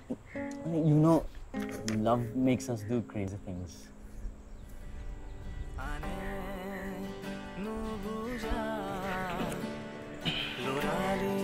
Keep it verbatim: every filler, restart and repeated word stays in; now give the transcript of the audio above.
You know, love makes us do crazy things. Lorali